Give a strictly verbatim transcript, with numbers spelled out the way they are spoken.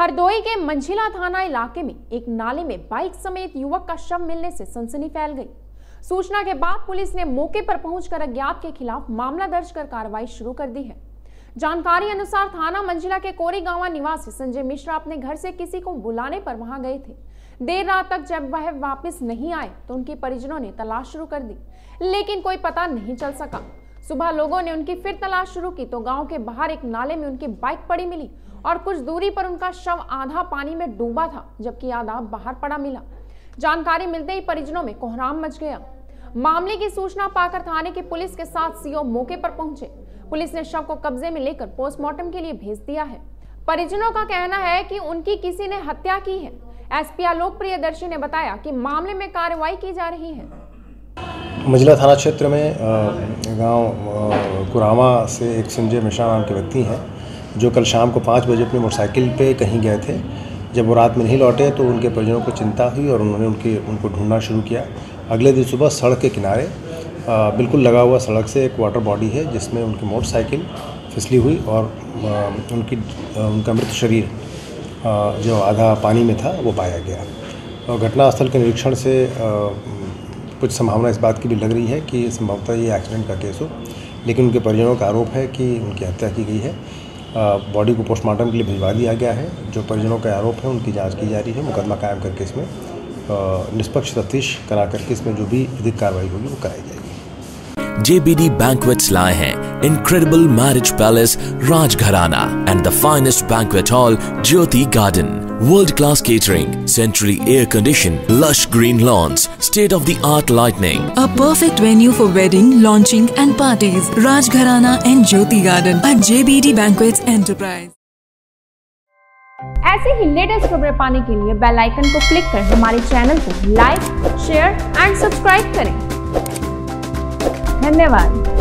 हरदोई के मंझिला थाना इलाके में एक नाले में बाइक समेत युवक का शव मिलने से सनसनी फैल गई। सूचना के बाद पुलिस ने मौके पर पहुंचकर अज्ञात के खिलाफ मामला दर्ज कर कार्रवाई शुरू कर दी है। जानकारी अनुसार थाना मंझिला के कोरीगांवा निवासी संजय मिश्रा अपने घर से किसी को बुलाने पर वहां गए थे। देर रात तक जब वह वापस नहीं आए तो उनके परिजनों ने तलाश शुरू कर दी, लेकिन कोई पता नहीं चल सका। सुबह लोगों ने उनकी फिर तलाश शुरू की तो गांव के बाहर एक नाले में उनकी बाइक पड़ी मिली और कुछ दूरी पर उनका शव आधा पानी में डूबा था, जबकि आधा बाहर पड़ा मिला। जानकारी मिलते ही परिजनों में कोहराम मच गया। मामले की सूचना पाकर थाने की पुलिस के साथ सीओ मौके पर पहुंचे। पुलिस ने शव को कब्जे में लेकर पोस्टमार्टम के लिए भेज दिया है। परिजनों का कहना है कि उनकी किसी ने हत्या की है। एसपी आलोक प्रियदर्शी ने बताया कि मामले में कार्रवाई की जा रही है। मंझिला थाना क्षेत्र में गांव कुरामा से एक संजय मिश्रा नाम के व्यक्ति हैं जो कल शाम को पाँच बजे अपनी मोटरसाइकिल पे कहीं गए थे। जब वो रात में नहीं लौटे तो उनके परिजनों को चिंता हुई और उन्होंने उनके उनको ढूंढना शुरू किया। अगले दिन सुबह सड़क के किनारे बिल्कुल लगा हुआ सड़क से एक वाटर बॉडी है जिसमें उनकी मोटरसाइकिल फिसली हुई और उनकी उनका मृत शरीर जो आधा पानी में था वो पाया गया। और घटनास्थल के निरीक्षण से कुछ संभावना इस बात की भी लग रही है कि संभवतः ये एक्सीडेंट का केस हो, लेकिन उनके परिजनों का आरोप है कि उनकी हत्या की गई है। बॉडी को पोस्टमार्टम के लिए भिजवा दिया गया है। जो परिजनों का आरोप है उनकी जांच की जा रही है। मुकदमा कायम करके इसमें निष्पक्ष तफ्तीश करा करके इसमें जो भी विधिक कार्रवाई होगी वो कराई जाएगी। J B D Banquets लाए हैं incredible marriage palace Rajgharana and the finest banquet hall Jyoti Garden. World-class catering, centrally air-conditioned, lush green lawns, state-of-the-art lighting. A perfect venue for wedding, launching and parties. Rajgharana and Jyoti Garden at J B D Banquets Enterprise. ऐसे ही latest खबरें पाने के लिए bell icon को click कर हमारे channel को like, share and subscribe करें। धन्यवाद।